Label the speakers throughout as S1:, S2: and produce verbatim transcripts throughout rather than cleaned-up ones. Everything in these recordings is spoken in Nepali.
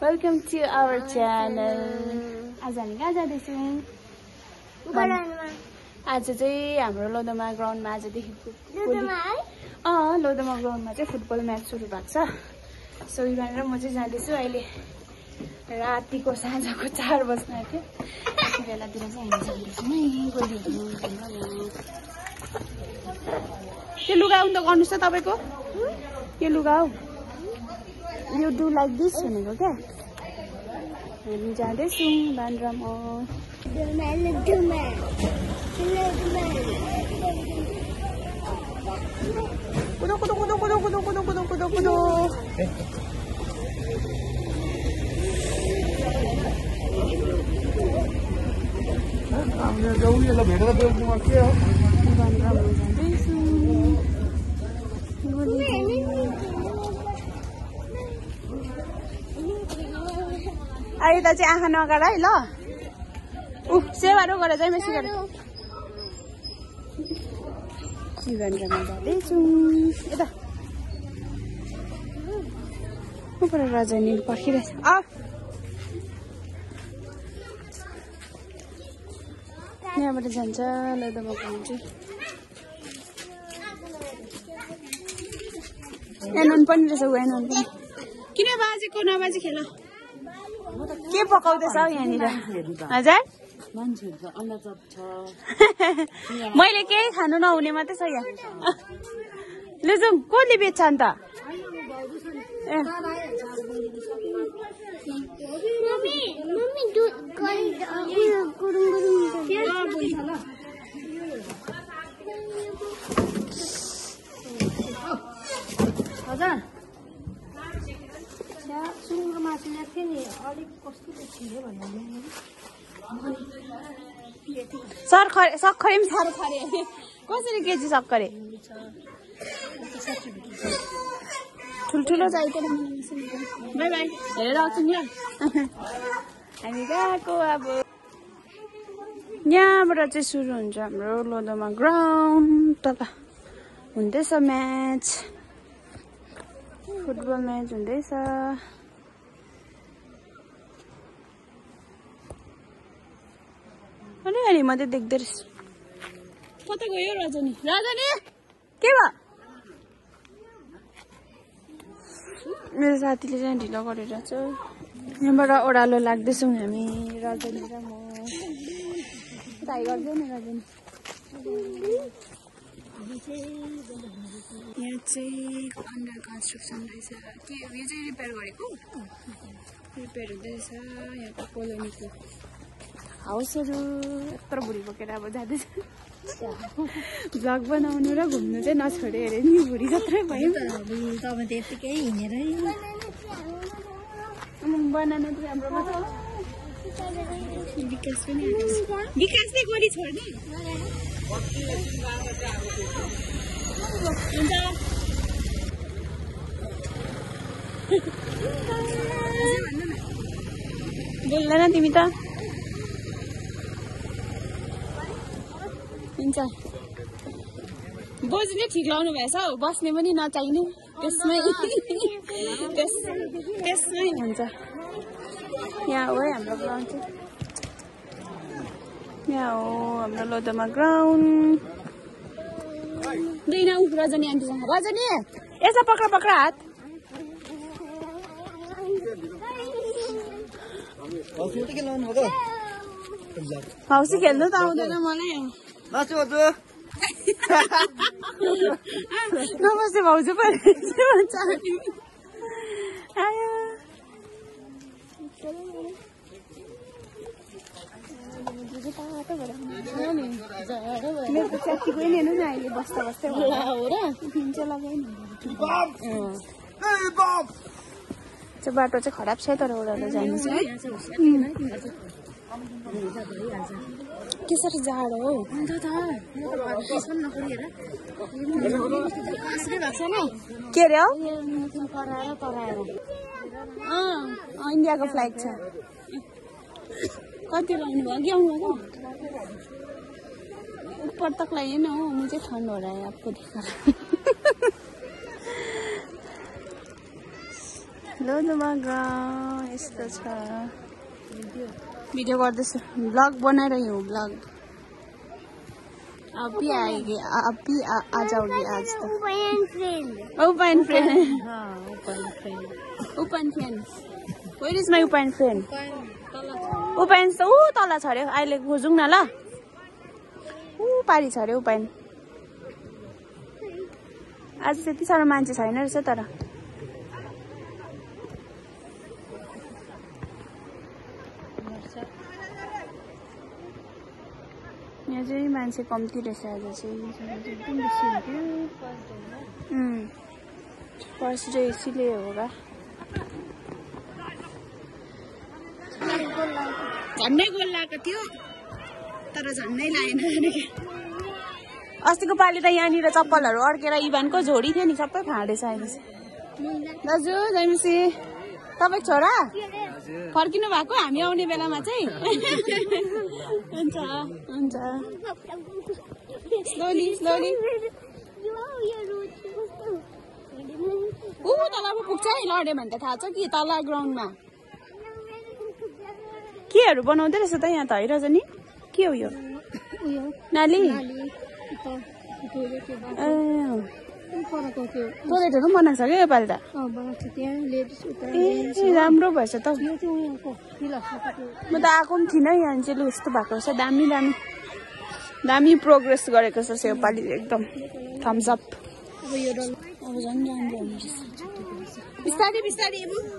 S1: Welcome to our channel. आज हामी कहाँ जाँदैछौँ? आज चाहिँ हाम्रो लोधोमा ग्राउन्डमा आजदेखिको अँ लोधोमा ग्राउन्डमा चाहिँ फुटबल म्याच सुरु भएको छ। सो भनेर म चाहिँ जाँदैछु। अहिले रातिको साँझको चार बज्न आँट्यो। यति बेलातिर चाहिँ हामी जाँदैछौँ है। त्यो लुगा उन्त गर्नुहोस् त तपाईँको। यो लुगा हो यो डु लाइक दिस भनेको क्या। हामी जाँदैछौँ बान्द्रामा। कुदो कुदो कुदो कुदो कुदो कुदो कुदो कुदो कुदो अहिले त चाहिँ आँखा नगाड है ल। ऊ सेवाहरू गरेर चाहिँ बेसी गरेर शिवन्द्रमा जाँदैछौँ। यता ऊपर रजनी पर्खिरहेछ। अ यहाँबाट जान्छ लोधोमा ग्राउन्ड चाहिँ। एनन पनि रहेछ ऊ एनन पनि। किन बाजेको नबाजे खेल के पकाउँदैछ हौ यहाँनिर? हजुर मैले केही खानु नहुने मात्रै छ यहाँ। लु जाउँ कसले बेच्छ अन्त? हजुर सुँगुर मासु ल्याएको थियो नि अलिक कस्तो देखियो भन्दा सरखरे सक्खरे पनि साह्रो खरे। कसरी केजी सक्खरे? ठुल्ठुलो चाहिएको बाई बाई हेरेर आउँछु नि। हामी गएको अब यहाँबाट चाहिँ सुरु हुन्छ हाम्रो लोधोमा ग्राउन्ड। तल हुँदैछ म्याच, फुटबल म्याच हुँदैछ। अलिअलि मात्रै देख्दै रहेछ। कता गयो रजनी? रजनी के भयो? मेरो साथीले चाहिँ ढिलो गरिरहेछ। यहाँबाट ओह्रालो लाग्दैछौँ हामी रजनी र म। ट्राई गर्दै नि रजनी। यहाँ चाहिँ अन्डर कन्स्ट्रक्सन रहेछ के यो चाहिँ रिपेयर गरेको रिपेयर हुँदैछ। यहाँको कोलोनीको हाउसहरू यत्रो बुढी बोकेर अब जाँदैछ। भ्लग बनाउनु र घुम्नु चाहिँ नछोडे अरे नि बुढी जत्रै भयो। तपाईँ त यतिकै हिँडेर बनाउनु चाहिँ हाम्रो मात्र विकास पनि विकासले गोली छोड्ने बोल्दैन तिमी त। हुन्छ बोजूले ठिक लाउनु भएछ हौ। बस्ने पनि नचाहिने त्यसमै त्यसमै हुन्छ। यहाँ हो है हाम्रो ग्राउन्ड चाहिँ। यहाँ हो हाम्रो लोधोमा ग्राउन्ड। दुई नौ रजनी आन्टीसँग। रजनी यसो पक्रा पक्रा हात। हौसी खेल्नु त आउँदैन मलाई। नमस्ते भाउजू पनि भन्छ। आयो मेरो साथीको हेर्नु न अहिले बस्दा बस्दै हो र दिन्छ लगाइ चाहिँ बाटो चाहिँ खराब छ तर ओह्रालो जानु चाहिँ के साह्रो जाडो हो के अरे हौ? इन्डियाको फ्लाइट छ। कति लाउनु भयो कि आउनु भएको? ऊपर तक लाइए ना हो, मुझे ठंड हो रहा है आपको दिखा। लोधोमा गाउँ यस्तो छ भिडियो गर्दैछु ब्लग बनाइरहे हूँ ब्लग अभी आएगी अभी आ, आ जाओगी आज तो ओपन फ्रेंड ओपन फ्रेंड हां open friend open friend where is my open friend open ऊ तल छ रे अहिले खोजौँ न ल ऊ पारी छ रे ओपन आज त्यति साह्रो मान्छे छैन रहेछ तर यहाँ चाहिँ मान्छे कम्ती रहेछ आज चाहिँ एकदम बेसी हुन्थ्यो फर्स्ट डे यसैले होला झन्डै गोल लागेको थियो तर झन्डै लागेन अस्तिको पालि त यहाँनिर चप्पलहरू अड्केर इभानको झोडी थियो नि सबै फाँडेछ अहिले दाजु जयमसी तपाईँ छोरा फर्किनु भएको हामी आउने बेलामा चाहिँ हुन्छ हुन्छ स्लोली स्लोली ऊ तल पुग्छ है लड्यो भने त थाहा छ कि तल ग्राउन्डमा केहरू बनाउँदै रहेछ त यहाँ त है रजनी के हो यो नाली टोइलेटहरू पनि बनाएको छ क्या योपालि त ए राम्रो भएछ त म त आएको पनि थिइनँ यहाँ चाहिँ यस्तो भएको रहेछ दामी दामी दामी प्रोग्रेस गरेको छ योपालि एकदम थम्स अप अब झन् राम्रो हुन्छ बिस्तारै बिस्तारै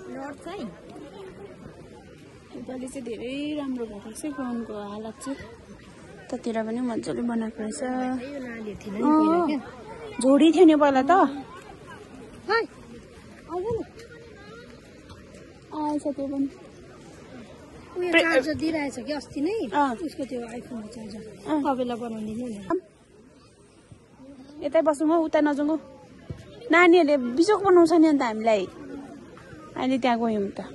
S1: योपालि चाहिँ धेरै राम्रो भएको रहेछ ग्राउन्डको हालत चाहिँ त्यतिर पनि मजाले बनाएको रहेछ झोडी थियो नि पहिला त आएछ त्यो पनि
S2: चार्जर दिइरहेछ कि अस्ति नै उसको त्यो आइफोन चार्जर अबेला बनाउनु
S1: यतै बसौँ हौ उता नजाउँ नानीहरूले बिजोक बनाउँछ नि अन्त हामीलाई अहिले त्यहाँ गयौँ त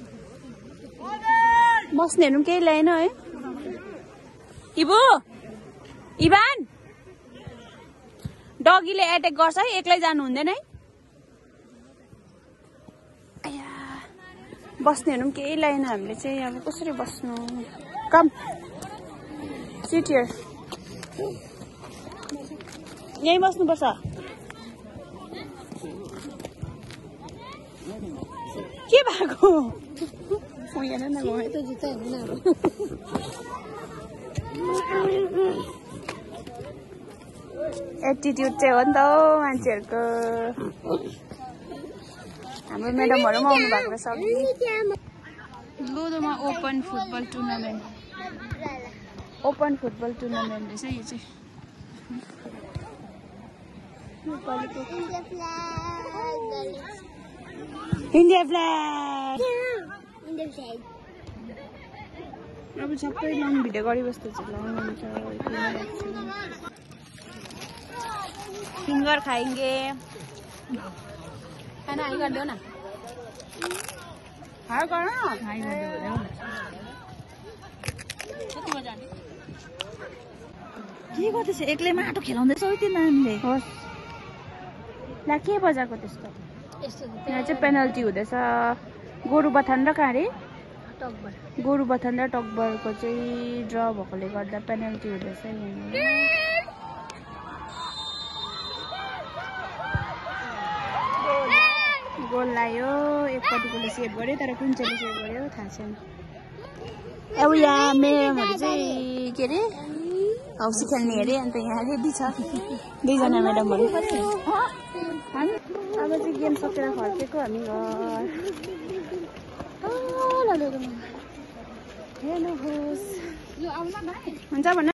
S1: बस्नेहरू केही ल्याएन है इबु इभान डगीले एट्याक गर्छ है एक्लै जानु हुँदैन है बस्नेहरू पनि केही ल्याएन हामीले चाहिँ अब कसरी बस्नु कम सिट हियर यहीँ बस्नुपर्छ के भएको एटिट्युड चाहिँ हो नि त मान्छेहरूको हाम्रो म्याडमहरू पनि आउनु भएको रहेछ लोधोमा open football tournament open football tournament रहेछ यो चाहिँ इन्डिया फ्ल्याग अब सबै लङ भिडियो गरिबस्दैछ फिङ्गर खाएंगे खाना हाई गरिदेऊ न हाई गर न के गर्दैछ एक्लै माटो खेलाउँदैछ है त्यो नानीले होस् ला के बजाएको त्यस्तो यहाँ चाहिँ पेनल्टी हुँदैछ गोरुबथान र कहाँ रे गोरुबथान र टकबरको चाहिँ ड्र भएकोले गर्दा पेनल्टी हुँदैछ गोल लायो एकपट्टिकोले सेभ गर्यो तर कुन चाहिँ सेभ गर्यो थाहा छैन अब यहाँ म्याडमहरू चाहिँ के अरे हौसी खेल्ने अरे अन्त यहाँ रेडी छ दुईजना म्याडमहरू अब चाहिँ गेम सकेर फर्केको हामी घर हेर्नुहोस् हुन्छ भन